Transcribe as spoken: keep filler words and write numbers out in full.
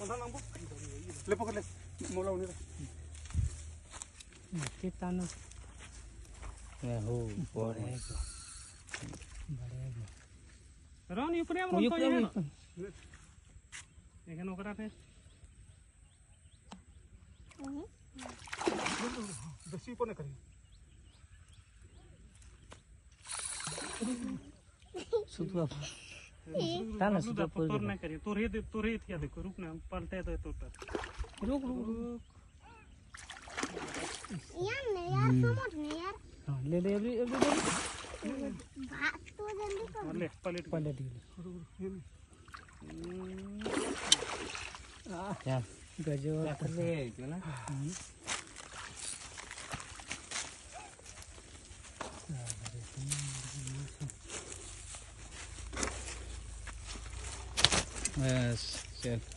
ले पकड़ ले मोला उन्हें मक्के तानो ये हो बड़े बड़े रान ऊपर हम ऊपर ये ये नौकरा थे दसी ऊपर न करी सुतवा ताना सुतवा तोर न करी तोर हे तोर हे थिया देखो रुक ना पलटे दे तो रुक रुक यार नहीं यार समझ नहीं यार हां ले ले अभी अभी भाग तो जल्दी कर ले पलट पलट गई क्या गजब कर ले क्यों ना बस चल